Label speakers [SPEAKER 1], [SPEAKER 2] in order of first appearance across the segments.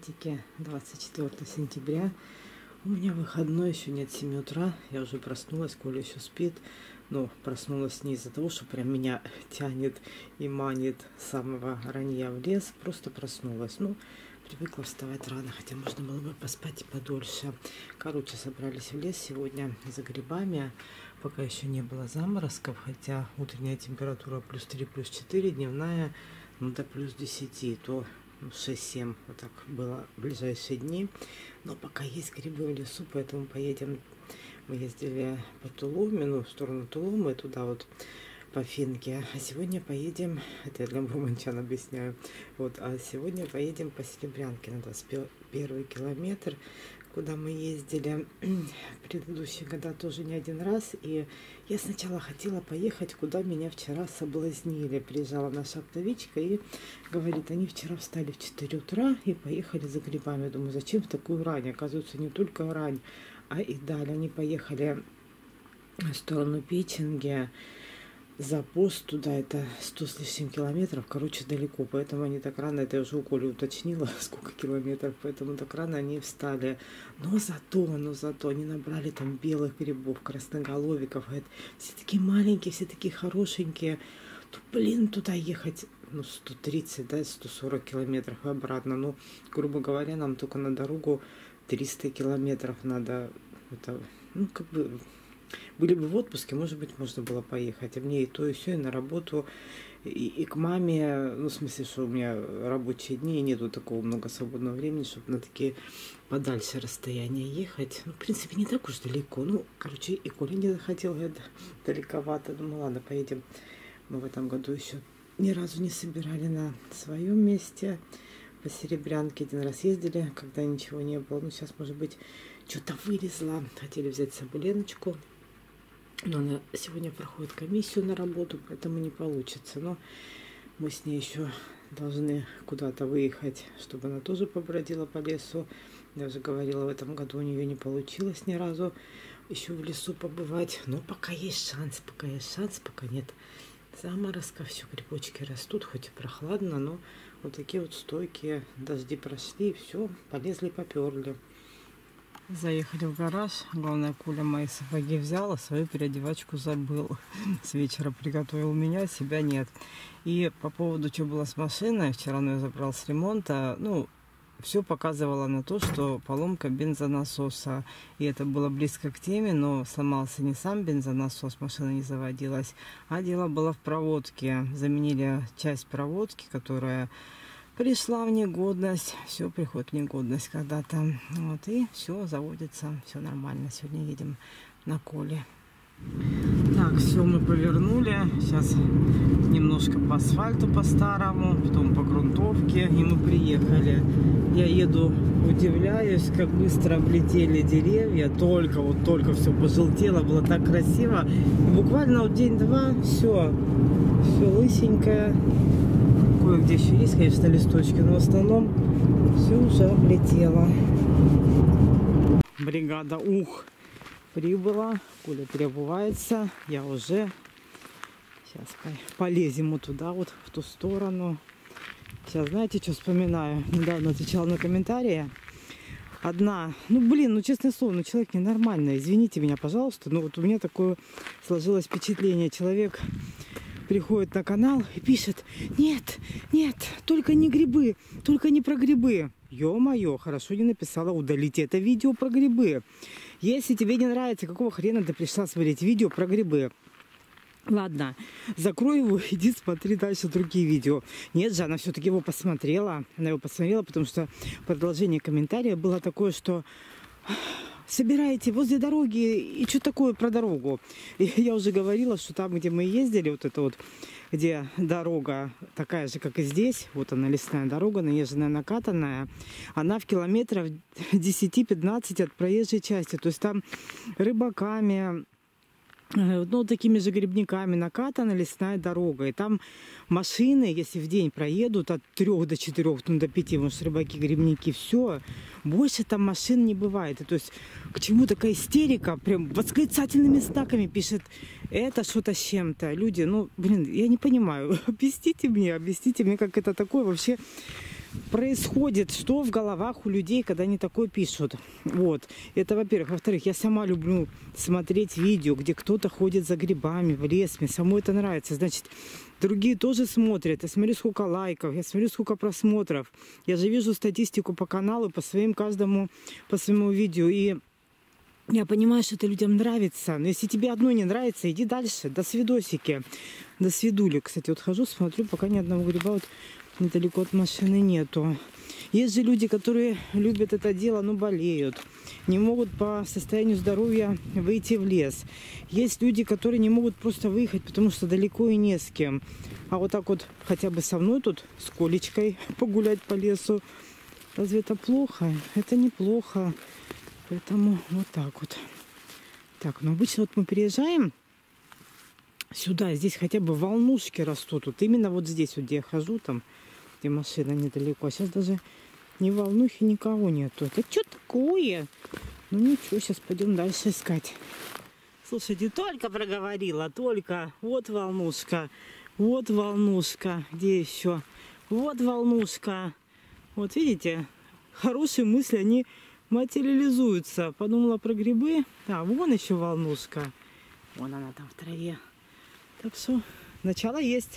[SPEAKER 1] приветики, 24 сентября. У меня выходной, еще нет 7 утра. Я уже проснулась, Коля еще спит. Но проснулась не из-за того, что прям меня тянет и манит с самого ранья в лес. Просто проснулась. Ну, привыкла вставать рано, хотя можно было бы поспать и подольше. Короче, собрались в лес сегодня за грибами. Пока еще не было заморозков, хотя утренняя температура +3, +4, дневная до +10, то 6-7 вот так было в ближайшие дни. Но пока есть грибы в лесу, поэтому поедем. Мы ездили по Тулуме, ну, в сторону Тулумы, туда вот по Финке. А сегодня поедем, это я для мурманчан объясняю, вот, а сегодня поедем по Серебрянке на 21 километр, куда мы ездили в предыдущие года тоже не один раз. И я сначала хотела поехать, куда меня вчера соблазнили. Приезжала наша оптовичка и говорит, они вчера встали в 4 утра и поехали за грибами. Я думаю, зачем в такую рань? Оказывается, не только рань, а и далее. Они поехали в сторону Печенги. За пост туда это 100 с лишним километров, короче, далеко, поэтому они так рано, это я уже у Коли уточнила, сколько километров, поэтому так рано они встали. Но зато они набрали там белых грибов, красноголовиков, говорят, все такие маленькие, все такие хорошенькие. То, блин, туда ехать, ну, 130, да, 140 километров и обратно, ну, грубо говоря, нам только на дорогу 300 километров надо, это, ну, как бы... Были бы в отпуске, может быть, можно было поехать. А мне и то, и все, и на работу, и к маме. Ну, в смысле, что у меня рабочие дни, и нету такого много свободного времени, чтобы на такие подальше расстояния ехать. Ну, в принципе, не так уж далеко. Ну, короче, и Коля не захотел, это далековато. Думаю, ладно, поедем. Мы в этом году еще ни разу не собирали на своем месте по Серебрянке. Один раз ездили, когда ничего не было. Ну, сейчас, может быть, что-то вылезла. Хотели взять Соболеночку. Но она сегодня проходит комиссию на работу, поэтому не получится. Но мы с ней еще должны куда-то выехать, чтобы она тоже побродила по лесу. Я уже говорила, в этом году у нее не получилось ни разу еще в лесу побывать. Но пока есть шанс, пока нет заморозков, все грибочки растут, хоть и прохладно, но вот такие вот стойкие дожди прошли, и все, полезли, поперли. Заехали в гараж. Главное, Коля мои сапоги взял, а свою переодевачку забыл. С вечера приготовил меня, себя нет. И по поводу, что было с машиной, вчера он ее забрал с ремонта, ну, все показывало на то, что поломка бензонасоса. И это было близко к теме, но сломался не сам бензонасос, машина не заводилась, а дело было в проводке. Заменили часть проводки, которая... пришла в негодность, все приходит в негодность когда-то. Вот, и все заводится, все нормально. Сегодня едем на Коле. Так, все, мы повернули. Сейчас немножко по асфальту по-старому, потом по грунтовке, и мы приехали. Я еду, удивляюсь, как быстро облетели деревья. Только все пожелтело, было так красиво. И буквально вот день-два, все лысенькое. Кое-где еще есть, конечно, листочки, но в основном все уже облетело. Бригада прибыла. Коля переобувается. Я уже. Сейчас полезем вот туда, вот в ту сторону. Сейчас, знаете, что вспоминаю? Недавно отвечала на комментарии. Одна, честное слово, человек ненормальный. Извините меня, пожалуйста, но вот у меня такое сложилось впечатление. Человек приходит на канал и пишет: нет, только не грибы, только не про грибы. Ё-моё, хорошо не написала, удалите это видео про грибы. Если тебе не нравится, какого хрена ты пришла смотреть видео про грибы? Ладно, закрой его, иди смотри дальше другие видео. Нет же, она все-таки его посмотрела. Она его посмотрела, потому что продолжение комментария было такое, что... собираете возле дороги и что такое про дорогу. И я уже говорила, что там, где мы ездили, вот это вот, где дорога такая же, как и здесь, вот она, лесная дорога, наезженная, накатанная, она в километрах 10-15 от проезжей части. То есть там рыбаками, ну, такими же грибниками накатана лесная дорога. И там машины, если в день проедут от 3 до 4, ну, до 5, может, рыбаки, грибники, все, больше там машин не бывает. И, то есть, к чему такая истерика, прям восклицательными знаками пишет, это что-то с чем-то. Люди, ну, блин, я не понимаю, объясните мне, как это такое вообще. происходит, что в головах у людей, когда они такое пишут. Вот. Это, во-первых. Во-вторых, я сама люблю смотреть видео, где кто-то ходит за грибами в лес. Мне самой это нравится. Значит, другие тоже смотрят. Я смотрю, сколько лайков, я смотрю, сколько просмотров. Я же вижу статистику по каналу, по своему видео. И я понимаю, что это людям нравится. Но если тебе одно не нравится, иди дальше. До свидосики. До свидули. Кстати, вот хожу, смотрю, пока ни одного гриба вот недалеко от машины нету. Есть же люди, которые любят это дело, но болеют. Не могут по состоянию здоровья выйти в лес. Есть люди, которые не могут просто выехать, потому что далеко и не с кем. А вот так вот хотя бы со мной тут с Колечкой погулять по лесу. Разве это плохо? Это неплохо. Поэтому вот так вот. Так, ну обычно вот мы приезжаем сюда, здесь хотя бы волнушки растут. Вот именно вот здесь, вот где я хожу, там, где машина недалеко. А сейчас даже ни волнухи, никого нету. Это что такое? Ну ничего, сейчас пойдем дальше искать. Слушайте, только проговорила, только. Вот волнушка, вот волнушка. Где еще? Вот волнушка. Вот видите, хорошие мысли, они материализуются. Подумала про грибы. А, вон еще волнушка. Вон она там в траве. Так что начало есть.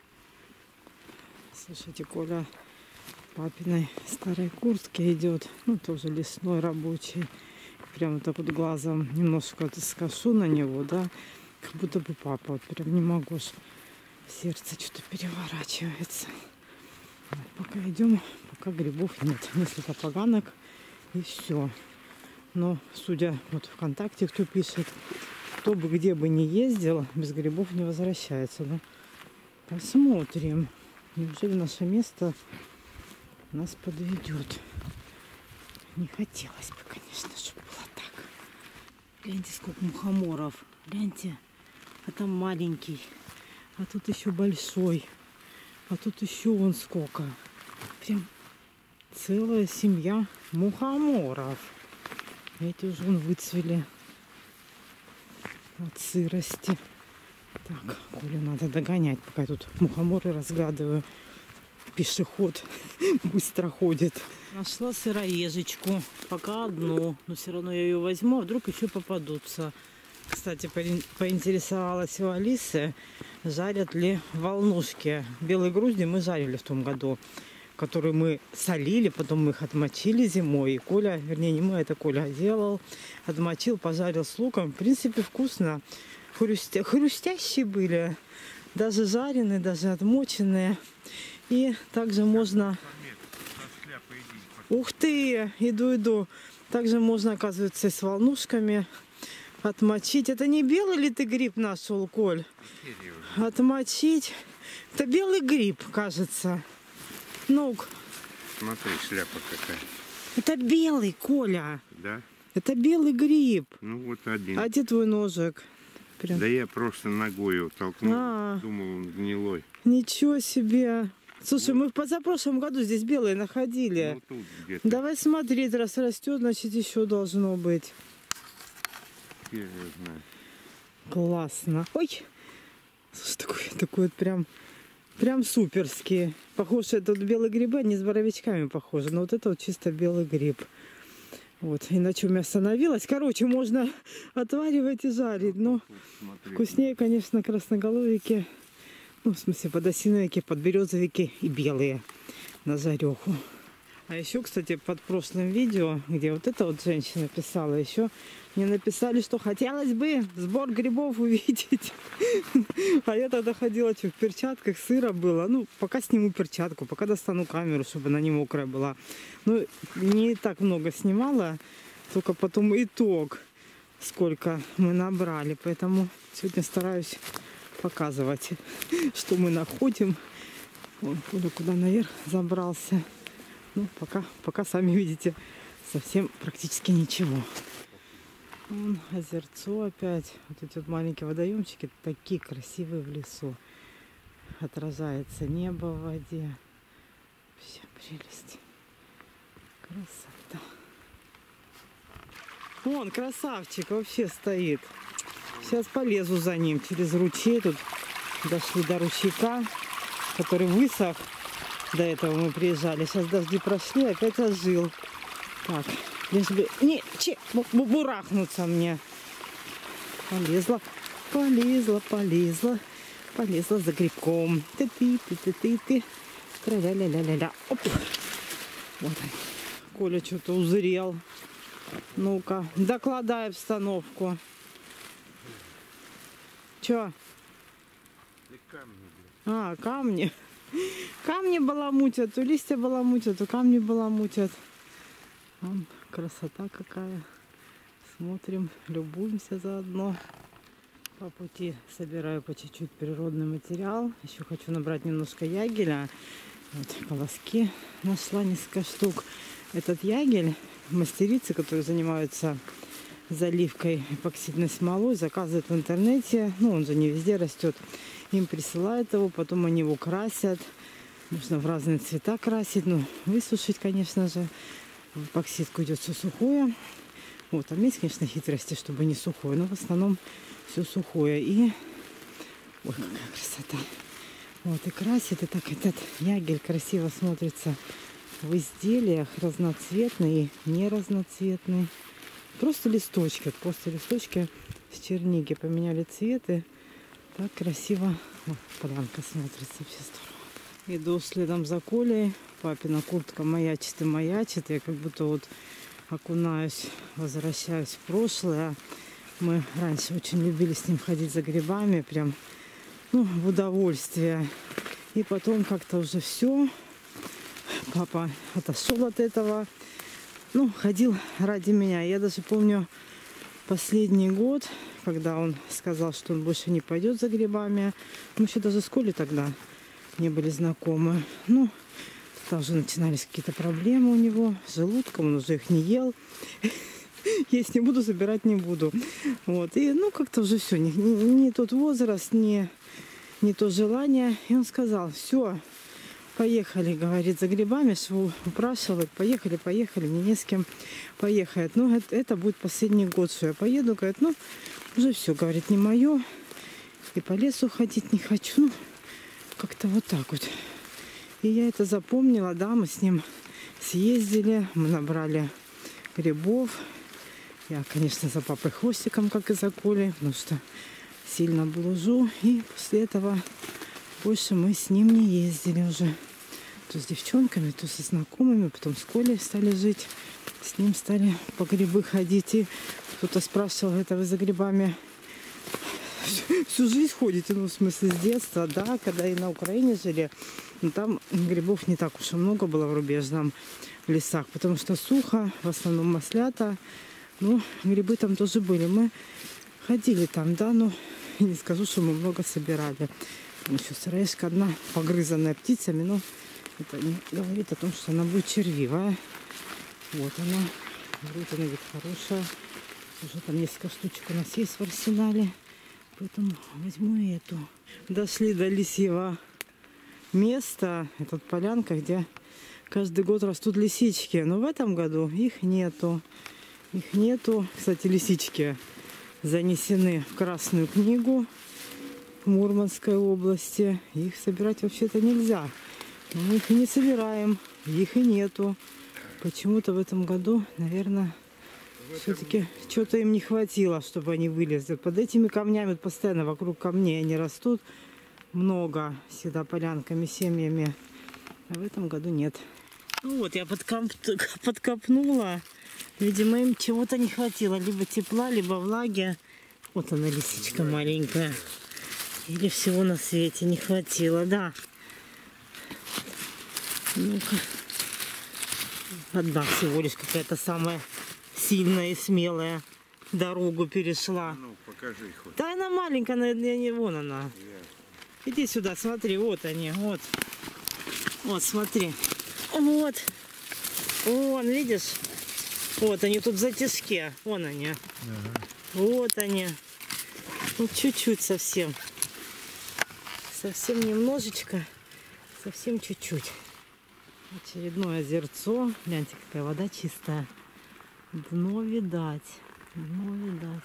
[SPEAKER 1] Слушайте, Коля папиной старой куртке идет. Ну, тоже лесной, рабочий. Прямо так вот глазом немножко скошу на него, да. Как будто бы папа. Вот прям не могу. Сердце что-то переворачивается. Вот, пока идем, пока грибов нет. Несколько поганок и все. Но, судя вот ВКонтакте, кто пишет, кто бы где бы ни ездил, без грибов не возвращается. Ну, посмотрим. Неужели наше место нас подведет? Не хотелось бы, конечно, чтобы было так. Гляньте, сколько мухоморов. Гляньте, а там маленький, а тут еще большой, а тут еще вон сколько. Прям целая семья мухоморов. Эти уже вон выцвели от сырости. Так, Колю надо догонять, пока я тут мухоморы разглядываю. Пешеход быстро ходит. Нашла сыроежечку. Пока одну. Но все равно я ее возьму, а вдруг еще попадутся. Кстати, поинтересовалась у Алисы, жарят ли волнушки. Белые грузди мы жарили в том году, которые мы солили, потом мы их отмочили зимой. И Коля, вернее не мы, это Коля делал. Отмочил, пожарил с луком. В принципе, вкусно. Хрустящие были. Даже жареные, даже отмоченные. И также можно... Ух ты! Иду. Также можно, оказывается, с волнушками отмочить. Это не белый ли ты гриб нашел, Коль? Отмочить. Это белый гриб, кажется. Ну,
[SPEAKER 2] смотри, шляпа какая.
[SPEAKER 1] Это белый, Коля.
[SPEAKER 2] Да?
[SPEAKER 1] Это белый гриб.
[SPEAKER 2] Ну вот один.
[SPEAKER 1] А где твой ножик? Прям.
[SPEAKER 2] Да я просто ногой его толкнул. Думал, он гнилой.
[SPEAKER 1] Ничего себе. Слушай, мы в позапрошлом году здесь белые находили.
[SPEAKER 2] Ну, тут где-то.
[SPEAKER 1] Давай смотреть, раз растет, значит еще должно быть.
[SPEAKER 2] Я знаю.
[SPEAKER 1] Классно. Ой, слушай, такой вот прям суперский. Похож, это вот белые грибы, они с боровичками похожи. Но вот это вот чисто белый гриб. Вот, и на чем я остановилась. Короче, можно отваривать и жарить. Но вкуснее, конечно, красноголовики. Ну, в смысле, подосиновики, подберезовики и белые на жареху. А еще, кстати, под прошлым видео, где вот эта вот женщина писала, еще мне написали, что хотелось бы сбор грибов увидеть. А я тогда ходила, в перчатках, сыро было. Ну, пока сниму перчатку, пока достану камеру, чтобы она не мокрая была. Ну, не так много снимала, только потом итог, сколько мы набрали. Поэтому сегодня стараюсь показывать, что мы находим. Вон, куда наверх забрался. Ну, пока сами видите, совсем практически ничего. Вон озерцо опять. Вот эти вот маленькие водоемчики, такие красивые в лесу. Отражается небо в воде. Вся прелесть. Красота. Вон, красавчик вообще стоит. Сейчас полезу за ним через ручей. Тут дошли до ручейка, который высох. До этого мы приезжали. Сейчас дожди прошли, опять ожил. Так, лишь бы не бурахнуться мне. Полезла, полезла, полезла, полезла за грибком. Ты-ты-ты-ты-ты-ты. Тра-ля-ля-ля-ля-ля. Оп. Вот он. Коля что-то узрел. Ну-ка, докладай обстановку. Чё? А, камни. Камни баламутят, то листья баламутят, то камни баламутят. Вон, красота какая. Смотрим, любуемся заодно. По пути собираю по чуть-чуть природный материал. Еще хочу набрать немножко ягеля. Вот колоски нашла несколько штук. Этот ягель мастерицы, которые занимаются заливкой эпоксидной смолой, заказывают в интернете. Ну, он же не везде растет. Им присылают его, потом они его красят. Можно в разные цвета красить. Ну, высушить, конечно же. В эпоксидку идет все сухое. Вот, там есть, конечно, хитрости, чтобы не сухое, но в основном все сухое. И, ой, какая красота. Вот, и красит, и так этот ягель красиво смотрится в изделиях, разноцветный и не разноцветный. Просто листочки, после листочки с черники поменяли цветы. Так красиво, вот, полянка смотрится, вообще здорово. Иду следом за Колей. Папина куртка маячит и маячит. Я как будто вот окунаюсь, возвращаюсь в прошлое. Мы раньше очень любили с ним ходить за грибами, прям, ну, в удовольствие. И потом как-то уже все. Папа отошел от этого. Ну, ходил ради меня. Я даже помню последний год, когда он сказал, что он больше не пойдет за грибами. Мы еще даже с Колей тогда не были знакомы. Ну, там уже начинались какие-то проблемы у него с желудком, он уже их не ел. Есть не буду, забирать не буду. Вот. И ну как-то уже все, не тот возраст, не то желание. И он сказал, все, поехали, говорит, за грибами, что упрашивает, поехали, мне не с кем поехать. Ну, это будет последний год, что я поеду. Говорит, ну, уже все, говорит, не мое. И по лесу ходить не хочу. Ну, как-то вот так вот. И я это запомнила, да, мы с ним съездили, мы набрали грибов. Я, конечно, за папой хвостиком, как и за Колей, потому что сильно блужу. И после этого больше мы с ним не ездили уже. То с девчонками, то со знакомыми, потом с Колей стали жить. С ним стали по грибы ходить. И кто-то спрашивал, это вы за грибами всю жизнь ходите? Ну, в смысле, с детства, да, когда и на Украине жили. Но там грибов не так уж и много было в рубежном лесах, потому что сухо, в основном маслята. Ну, грибы там тоже были. Мы ходили там, да, но не скажу, что мы много собирали. Там еще сыроежка одна, погрызанная птицами, но это не говорит о том, что она будет червивая. Вот она. Вроде она ведь хорошая. Уже там несколько штучек у нас есть в арсенале. Поэтому возьму и эту. Дошли до лисьего места. Это полянка, где каждый год растут лисички. Но в этом году их нету. Их нету. Кстати, лисички занесены в Красную книгу в Мурманской области. Их собирать вообще-то нельзя. Но мы их и не собираем. Их и нету. Почему-то в этом году, наверное, все-таки что-то им не хватило, чтобы они вылезли. Под этими камнями, постоянно вокруг камней они растут. Много всегда полянками, семьями. А в этом году нет. Ну вот, я подкопнула. Видимо, им чего-то не хватило. Либо тепла, либо влаги. Вот она, лисичка маленькая. Или всего на свете не хватило, да. Ну-ка. Одна всего лишь какая-то самая сильная и смелая дорогу перешла.
[SPEAKER 2] Ну, покажи хоть.
[SPEAKER 1] Да она маленькая, не вон она. Иди сюда, смотри, вот они, вот. Вот, смотри. Вот. Вон, видишь? Вот они тут в затишке. Вон они. Ага. Вот они. Вот чуть-чуть совсем. Совсем немножечко. Совсем чуть-чуть. Очередное озерцо. Гляньте, какая вода чистая. Дно видать. Дно видать.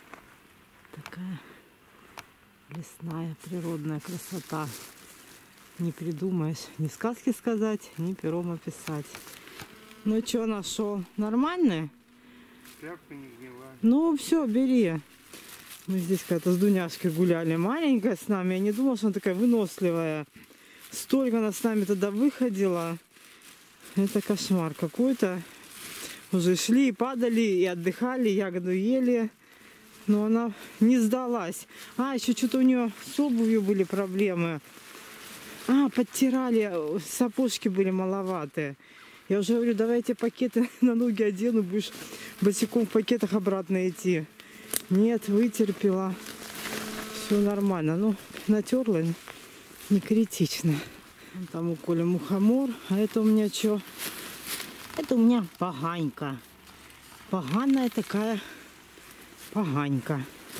[SPEAKER 1] Такая лесная природная красота. Не придумаешь ни сказки сказать, ни пером описать. Ну что нашел? Нормальный?
[SPEAKER 2] Тряпка не гнила.
[SPEAKER 1] Ну все, бери. Мы здесь когда-то с Дуняшкой гуляли. Маленькая с нами. Я не думала, что она такая выносливая. Столько она с нами тогда выходила. Это кошмар какой-то. Уже шли и падали, и отдыхали, ягоду ели. Но она не сдалась. А, еще что-то у нее с обувью были проблемы. А, подтирали, сапожки были маловатые. Я уже говорю, давайте пакеты на ноги одену, будешь босиком в пакетах обратно идти. Нет, вытерпела. Все нормально. Ну, натерла, не критично. Там у Коли мухомор. А это у меня что? Это у меня поганька. Поганая такая поганька.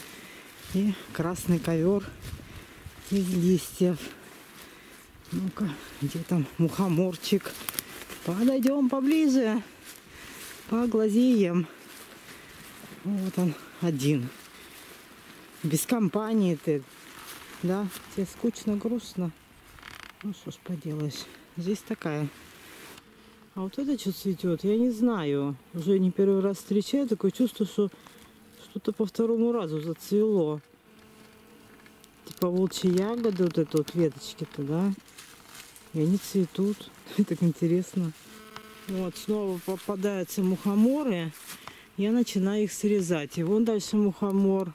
[SPEAKER 1] И красный ковер из листьев. Ну-ка, где там мухоморчик? Подойдем поближе. Поглазеем. Вот он один. Без компании ты. Да, тебе скучно, грустно. Ну что ж поделаешь. Жизнь такая. А вот это что цветет, я не знаю. Уже не первый раз встречаю. Такое чувство, что что-то по второму разу зацвело. Типа волчьи ягоды, вот это вот веточки-то, да? И они цветут. Так интересно. Вот, снова попадаются мухоморы. Я начинаю их срезать. И вон дальше мухомор.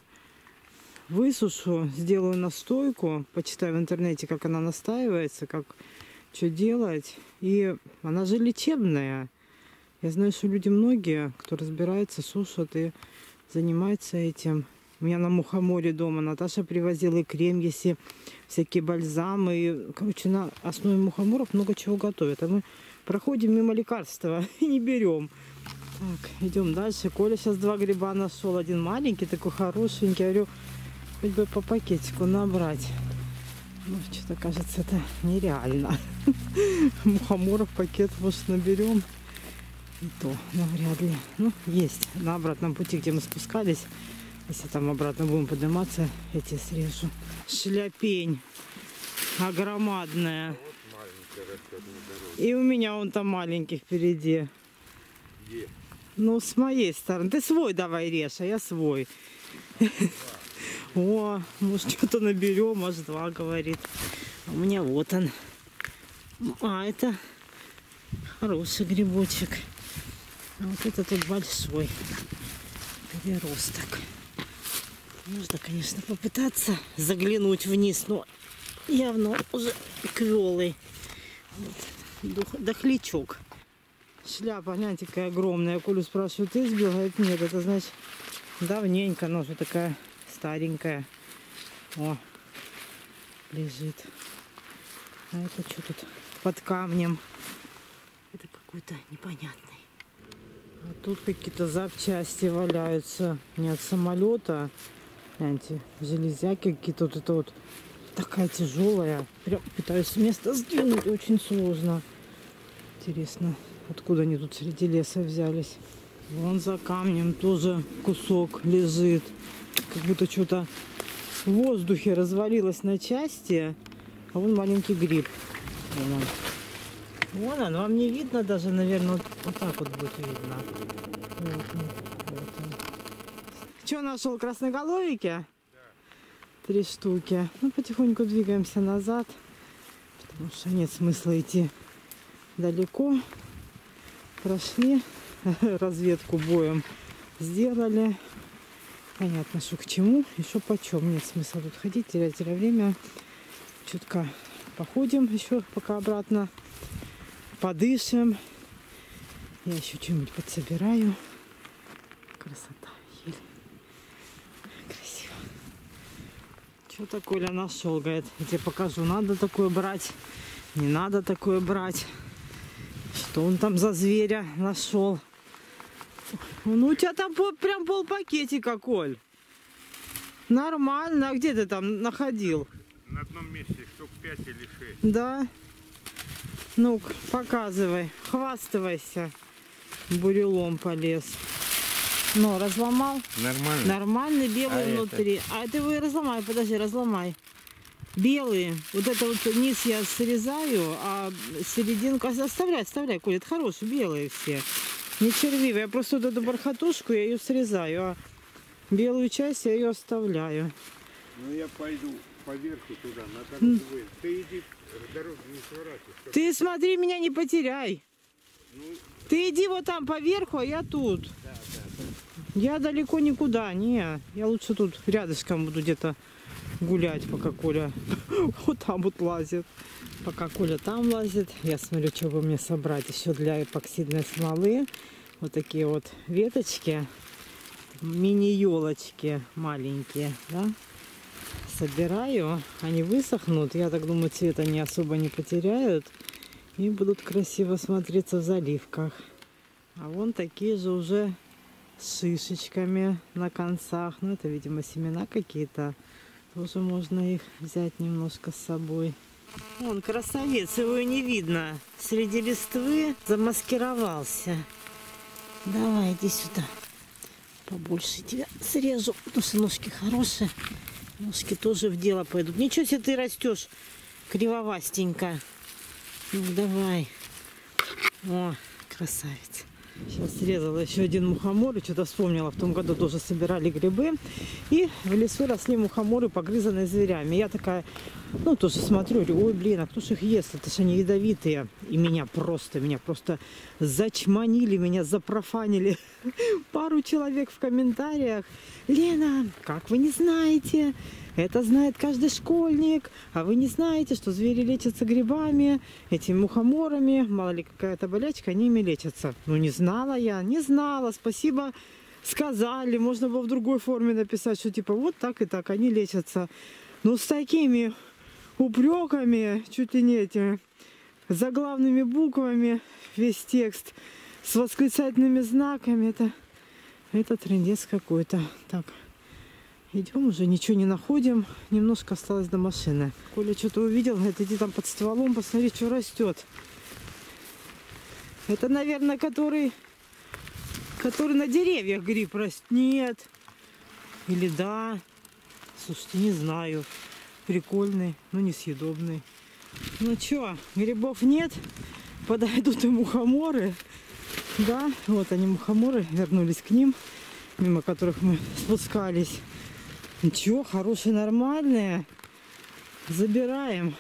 [SPEAKER 1] Высушу, сделаю настойку. Почитаю в интернете, как она настаивается, как что делать. И она же лечебная. Я знаю, что люди многие, кто разбирается, сушат и занимаются этим. У меня на мухоморе дома Наташа привозила и крем, если всякие бальзамы. И, короче, на основе мухоморов много чего готовят. А мы проходим мимо лекарства и не берем. Так, идем дальше. Коля сейчас 2 гриба нашел. Один маленький, такой хорошенький. Я говорю, хоть бы по пакетику набрать. Ну, что-то кажется, это нереально. Мухоморов пакет, может, наберем. И то навряд ли. Ну, есть. На обратном пути, где мы спускались. Если там обратно будем подниматься, эти срежу. Шляпень огромадная. И у меня вон там маленький впереди.
[SPEAKER 2] Где?
[SPEAKER 1] Ну, с моей стороны. Ты свой давай режь, а я свой. О, может, что-то наберем, может, 2, говорит. А у меня вот он. А, это хороший грибочек. А вот это тут большой переросток. Можно, конечно, попытаться заглянуть вниз, но явно уже квелый. Вот. Дохлячок. Шляпа, гляньте, какая огромная. Колю спрашивают, ты сбил? Говорит, нет, это значит давненько, но уже такая старенькая. О, лежит. А это что тут под камнем? Это какой-то непонятный. А тут какие-то запчасти валяются. Не от самолета. Гляньте, железяки какие-то. Вот это вот такая тяжелая. Прям пытаюсь с места сдвинуть. Очень сложно. Интересно, откуда они тут среди леса взялись. Вон за камнем тоже кусок лежит. Как будто что-то в воздухе развалилось на части. А вон маленький гриб. Вон он. Вон он. Вам не видно даже, наверное, вот так вот будет видно. Вот он. Вот он. Что нашел? Красноголовики?
[SPEAKER 2] Да.
[SPEAKER 1] 3 штуки. Ну, потихоньку двигаемся назад. Потому что нет смысла идти далеко. Прошли. Разведку боем сделали. Понятно, что к чему. Еще почем. Нет смысла тут ходить, терять время. Чутка походим еще пока обратно. Подышим. Я еще что-нибудь подсобираю. Красота. Ель. Красиво. Что-то Коля нашел, говорит. Я тебе покажу. Надо такое брать. Не надо такое брать. Что он там за зверя нашел? Ну, у тебя там прям полпакетика, Коль. Нормально. А где ты там находил?
[SPEAKER 2] На одном месте штук 5 или 6.
[SPEAKER 1] Да. Ну, показывай. Хвастывайся. Бурелом полез. Ну, разломал?
[SPEAKER 2] Нормально.
[SPEAKER 1] Нормальный, белый
[SPEAKER 2] А
[SPEAKER 1] внутри. А ты его и разломай. Подожди, разломай. Белые. Вот это вот низ я срезаю, а серединку оставляй, Коля, это хорошие, белые все. Не червивые. Я просто вот эту бархатушку, я ее срезаю, а белую часть я ее оставляю.
[SPEAKER 2] Ну я пойду поверху туда, на дорогу. Ты иди, дорогу не сворачивай.
[SPEAKER 1] Ты смотри, меня не потеряй.
[SPEAKER 2] Ну,
[SPEAKER 1] Ты иди вот там поверху, а я тут.
[SPEAKER 2] да.
[SPEAKER 1] Я далеко никуда, не. Я лучше тут рядышком буду где-то гулять, пока Коля вот там вот лазит. Пока Коля там лазит, я смотрю, что бы мне собрать еще для эпоксидной смолы. Вот такие вот веточки, мини-елочки маленькие, да. Собираю, они высохнут, я так думаю, цвет они особо не потеряют и будут красиво смотреться в заливках. А вон такие же уже с шишечками на концах. Ну, это, видимо, семена какие-то. Тоже можно их взять немножко с собой. Вон красавец, его и не видно. Среди листвы замаскировался. Давай, иди сюда. Побольше тебя срежу, потому что ножки хорошие. Ножки тоже в дело пойдут. Ничего себе ты растешь кривовастенько. Ну, давай. О, красавец. Сейчас срезала еще один мухомор, и что-то вспомнила. В том году тоже собирали грибы. И в лесу росли мухоморы, погрызанные зверями. Я такая, ну, тоже смотрю, говорю, ой, блин, а кто ж их ест? Это ж они ядовитые. И меня просто зачманили, меня запрофанили. Пару человек в комментариях. Лена, как вы не знаете? Это знает каждый школьник. А вы не знаете, что звери лечатся грибами, этими мухоморами. Мало ли какая-то болячка, они ими лечатся. Ну, не знала я, не знала. Спасибо, сказали. Можно было в другой форме написать, что типа вот так и так они лечатся. Ну, с такими упреками, чуть ли не этими заглавными буквами, весь текст с восклицательными знаками. Это трындец какой-то. Так. Идем, уже ничего не находим. Немножко осталось до машины. Коля что-то увидел, говорит, иди там под стволом, посмотри, что растет. Это, наверное, который на деревьях гриб растет. Нет. Или да. Слушайте, не знаю. Прикольный, но несъедобный. Ну что, грибов нет. Подойдут и мухоморы. Да, вот они, мухоморы, вернулись к ним, мимо которых мы спускались. Ничего, хорошие, нормальные. Забираем.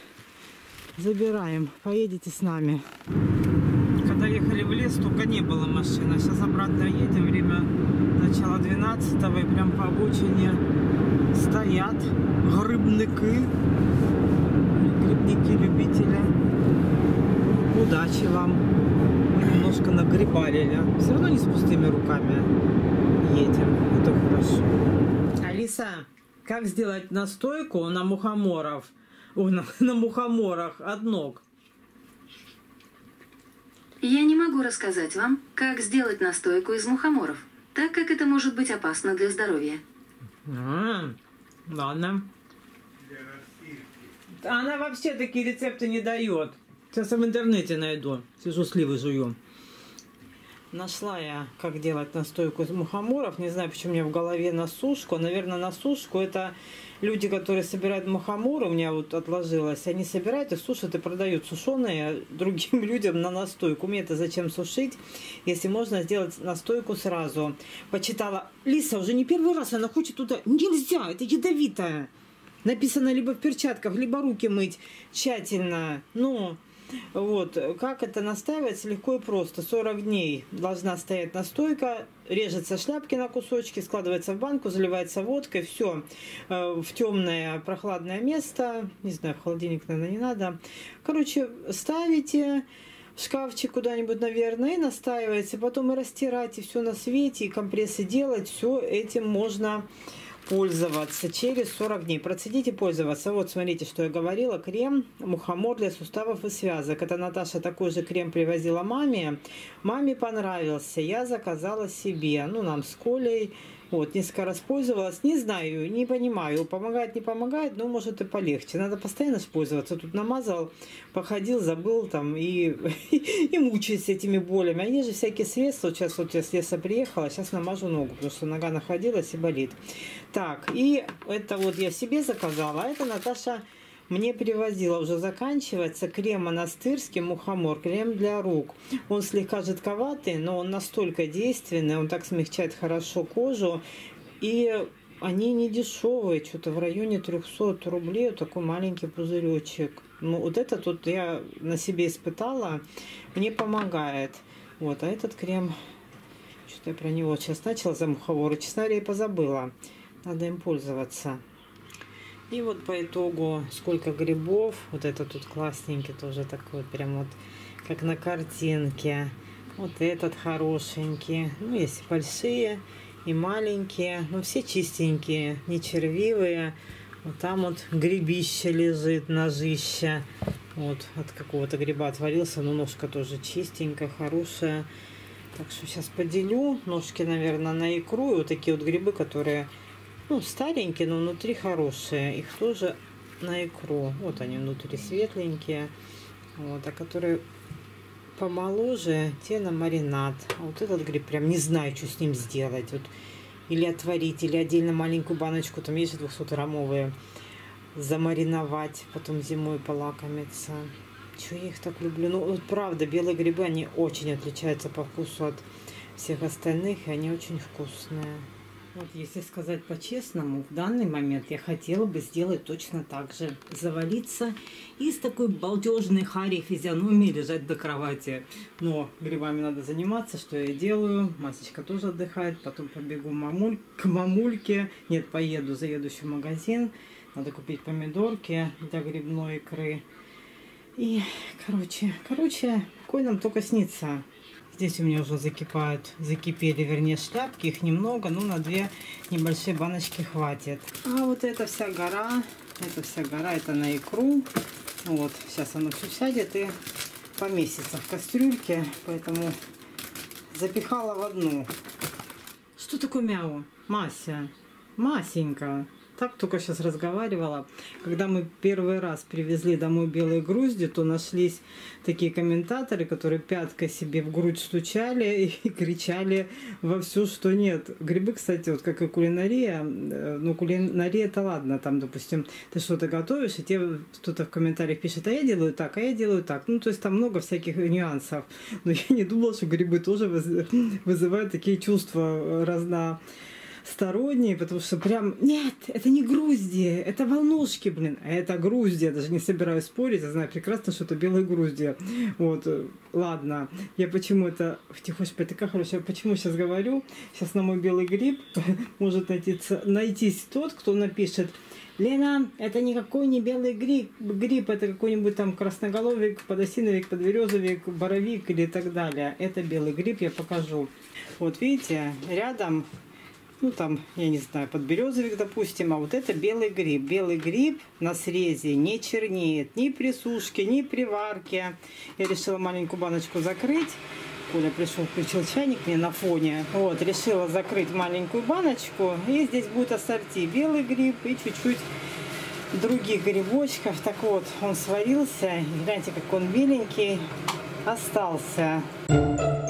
[SPEAKER 1] Поедете с нами. Когда ехали в лес, только не было машин. А сейчас обратно едем. Время начала 12-го. И прям по обочине стоят грибники. Грибники-любители. Удачи вам. Немножко нагребали. Все равно не с пустыми руками едем. Это хорошо. Алиса, как сделать настойку на мухоморов? Ой, на мухоморах от ног?
[SPEAKER 3] Я не могу рассказать вам, как сделать настойку из мухоморов, так как это может быть опасно для здоровья.
[SPEAKER 1] Ладно. Она вообще такие рецепты не дает. Сейчас я в интернете найду. Сижу, сливы жую. Нашла я, как делать настойку из мухоморов. Не знаю, почему у меня в голове на сушку. Наверное, на сушку это люди, которые собирают мухоморы. У меня вот отложилось. Они собирают и сушат, и продают сушеные другим людям на настойку. Мне это зачем сушить, если можно сделать настойку сразу. Почитала. Лиса, уже не первый раз она хочет туда. Нельзя, это ядовитое. Написано либо в перчатках, либо руки мыть тщательно. Ну... Вот, как это настаивается, легко и просто. 40 дней должна стоять настойка, режется шляпки на кусочки, складывается в банку, заливается водкой, все в темное прохладное место, не знаю, в холодильник, наверное, не надо. Короче, ставите в шкафчик куда-нибудь, наверное, и настаивается, потом и растирать, и все на свете, и компрессы делать, все этим можно пользоваться через 40 дней. Процедите пользоваться. Вот смотрите, что я говорила. Крем мухомор для суставов и связок. Это Наташа такой же крем привозила маме. Маме понравился. Я заказала себе. Ну, нам с Колей. Вот, несколько раз пользовалась. Не знаю, не понимаю, помогает, не помогает, но может и полегче. Надо постоянно пользоваться. Тут намазал, походил, забыл там и мучаюсь этими болями. А есть же всякие средства. Сейчас вот я с леса приехала, сейчас намажу ногу, потому что нога находилась и болит. Так, и это вот я себе заказала, а это Наташа Мне привозила, уже заканчивается, крем монастырский мухомор, крем для рук. Он слегка жидковатый, но он настолько действенный, он так смягчает хорошо кожу. И они не дешевые, что-то в районе 300 рублей, вот такой маленький пузыречек. Ну, вот это тут я на себе испытала, мне помогает. Вот, а этот крем, что-то я про него сейчас начала за мухоморы, честно говоря, и позабыла. Надо им пользоваться. И вот по итогу сколько грибов. Вот это тут классненький тоже такой, прям вот как на картинке. Вот этот хорошенький. Ну, есть и большие, и маленькие. Но все чистенькие, не червивые. Вот там вот грибище лежит, ножище. Вот от какого-то гриба отвалился, но ножка тоже чистенькая, хорошая. Так что сейчас поделю ножки, наверное, на икру. И вот такие вот грибы, которые, ну, старенькие, но внутри хорошие. Их тоже на икру. Вот они внутри светленькие. Вот, а которые помоложе, те на маринад. А вот этот гриб прям не знаю, что с ним сделать. Вот, или отварить, или отдельно маленькую баночку, там есть 200-граммовые, замариновать, потом зимой полакомиться. Чего я их так люблю? Ну, вот правда, белые грибы, они очень отличаются по вкусу от всех остальных, и они очень вкусные. Вот если сказать по-честному, в данный момент я хотела бы сделать точно так же. Завалиться и с такой балдежной харей физиономией лежать до кровати. Но грибами надо заниматься, что я и делаю. Масечка тоже отдыхает. Потом побегу к мамульке. Нет, поеду, заеду еще в магазин. Надо купить помидорки для грибной икры. И, короче, какой нам только снится. Здесь у меня уже закипели, вернее, шляпки. Их немного, но на 2 небольшие баночки хватит. А вот эта вся гора, это на икру. Вот, сейчас оно все сядет и поместится в кастрюльке. Поэтому запихала в одну. Что такое мяу? Мася, Масенька. Так только сейчас разговаривала. Когда мы первый раз привезли домой белые грузди, то нашлись такие комментаторы, которые пяткой себе в грудь стучали и кричали во все, что нет. Грибы, кстати, вот как и кулинария, ну, кулинария это ладно, там, допустим, ты что-то готовишь, и тебе кто-то в комментариях пишет, а я делаю так, а я делаю так. Ну, то есть там много всяких нюансов. Но я не думала, что грибы тоже вызывают такие чувства разносторонние, потому что прям, нет, это не грузди, это волнушки, блин, а это грузди, я даже не собираюсь спорить, я знаю прекрасно, что это белые грузди. Вот, ладно, я почему это, тихонечко, такая хорошая, почему сейчас говорю, сейчас на мой белый гриб может найтись тот, кто напишет, Лена, это никакой не белый гриб, это какой-нибудь там красноголовик, подосиновик, подберезовик, боровик или так далее. Это белый гриб, я покажу. Вот видите, рядом, ну там, я не знаю, подберезовик, допустим, а вот это белый гриб. Белый гриб на срезе не чернеет ни при сушке, ни при варке. Я решила маленькую баночку закрыть. Коля пришел, включил чайник мне на фоне. Вот, решила закрыть маленькую баночку. И здесь будет ассорти. Белый гриб и чуть-чуть других грибочков. Так вот, он сварился. Гляньте, как он беленький остался.